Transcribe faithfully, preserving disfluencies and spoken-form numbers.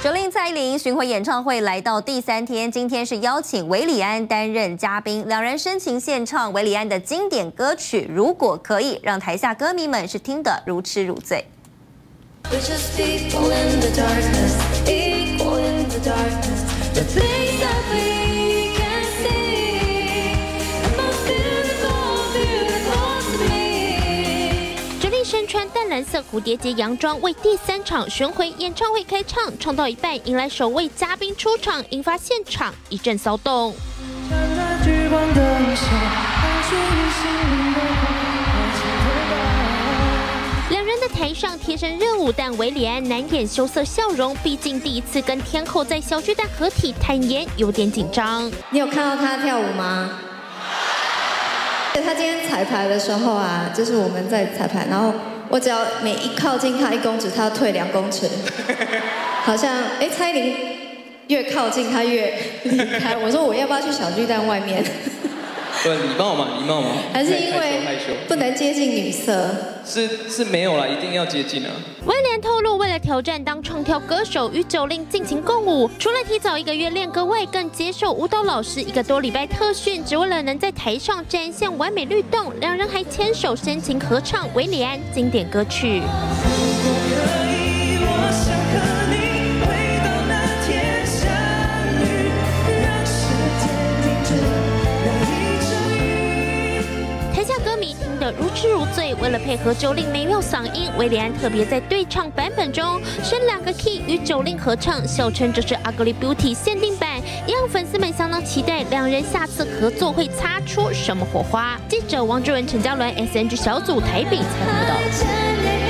九令蔡依林巡回演唱会来到第三天，今天是邀请韦礼安担任嘉宾，两人深情献唱韦礼安的经典歌曲《如果可以》，让台下歌迷们是听得如痴如醉。 身穿淡蓝色蝴蝶结洋装，为第三场巡回演唱会开唱，唱到一半，迎来首位嘉宾出场，引发现场一阵骚动。两人的台上贴身热舞，但韦礼安难掩羞涩笑容，毕竟第一次跟天后在小巨蛋合体，坦言有点紧张。 你有看到他跳舞吗？ 他今天彩排的时候啊，就是我们在彩排，然后我只要每一靠近他一公尺，他要退两公尺，好像哎，蔡依林越靠近他越离开。我说我要不要去小巨蛋外面？ 不，礼貌嘛，礼貌嘛。 还是因为不能接近女色？ 是是没有啦，一定要接近啊。 威廉透露，为了挑战当唱跳歌手，与九令进行共舞，除了提早一个月练歌外，更接受舞蹈老师一个多礼拜特训，只为了能在台上展现完美律动。两人还牵手深情合唱韦礼安经典歌曲。 如痴如醉，为了配合九令美妙嗓音，韦礼安特别在对唱版本中升两个 key 与九令合唱，笑称这是 Ugly Beauty 限定版，也让粉丝们相当期待两人下次合作会擦出什么火花。记者王志文、陈嘉伦 S N G 小组台北采访报道。